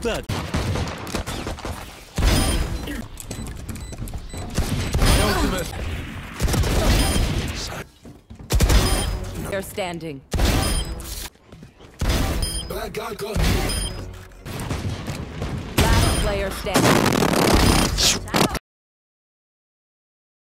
That. Ultimate. They're standing. Bad guy got me. Last player standing.